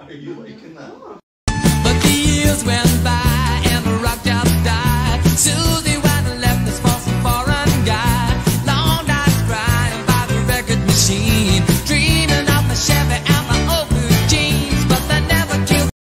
Are you liking that? But the years went